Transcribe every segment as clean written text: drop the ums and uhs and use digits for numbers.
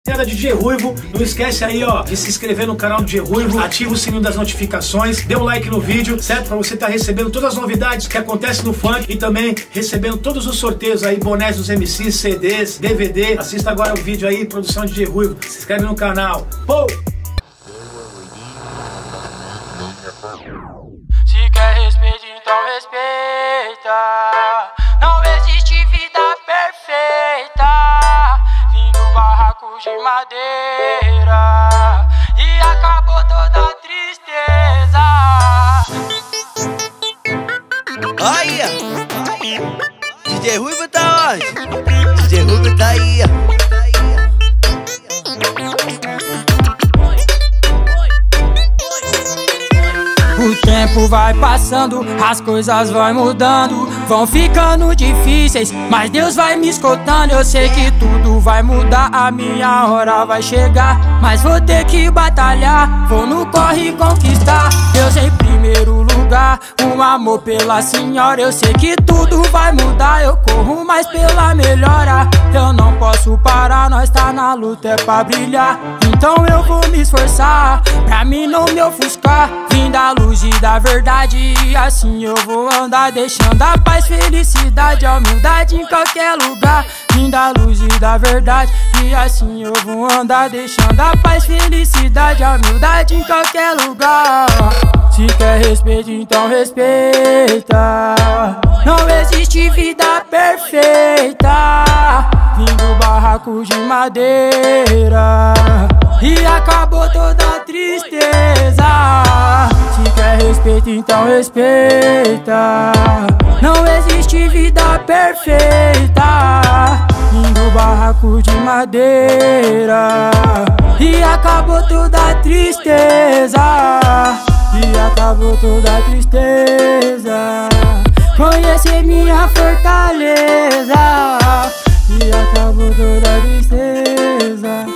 DJ Ruivo, não esquece aí, ó, de se inscrever no canal do DJ Ruivo, ativa o sininho das notificações, dê um like no vídeo, certo? Pra você estar recebendo todas as novidades que acontecem no funk e também recebendo todos os sorteios aí, bonés dos MCs, CDs, DVD. Assista agora o vídeo aí, produção de DJ Ruivo, se inscreve no canal. Pô! Se quer respeito, então respeita. Não existe vida perfeita. Vim do barraco de madeira e acabou toda a tristeza. Olha! DJ Ruivo tá onde? DJ Ruivo tá aí, ó. O tempo vai passando, as coisas vão mudando, vão ficando difíceis, mas Deus vai me escutando. Eu sei que tudo vai mudar, a minha hora vai chegar, mas vou ter que batalhar, vou no corre conquistar. Deus em primeiro lugar, um amor pela senhora. Eu sei que tudo vai mudar, eu corro mais pela melhora. Eu não posso parar, nós tá na luta, é pra brilhar. Então eu vou me esforçar, pra mim não me ofuscar. Vim da luz e da verdade, e assim eu vou andar, deixando a paz, felicidade, a humildade em qualquer lugar. Vim da luz e da verdade, e assim eu vou andar, deixando a paz, felicidade, a humildade em qualquer lugar. Se quer respeito, então respeita. Não existe vida perfeita. Vim do barraco de madeira e acabou toda a tristeza. Se quer respeito, então respeita. Não existe vida perfeita. Vim do barraco de madeira e acabou toda a tristeza. E acabou toda a tristeza. Conhecer minha fortaleza. E acabou toda a tristeza.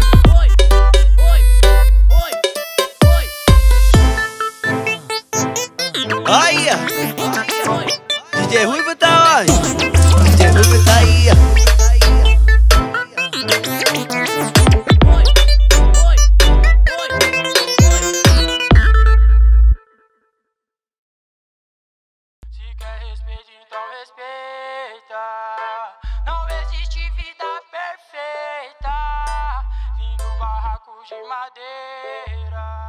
Olha! DJ Ruivo tá onde? DJ Ruivo tá aí, ó. Se quer respeito, então respeita. Não existe vida perfeita. Vim do barraco de madeira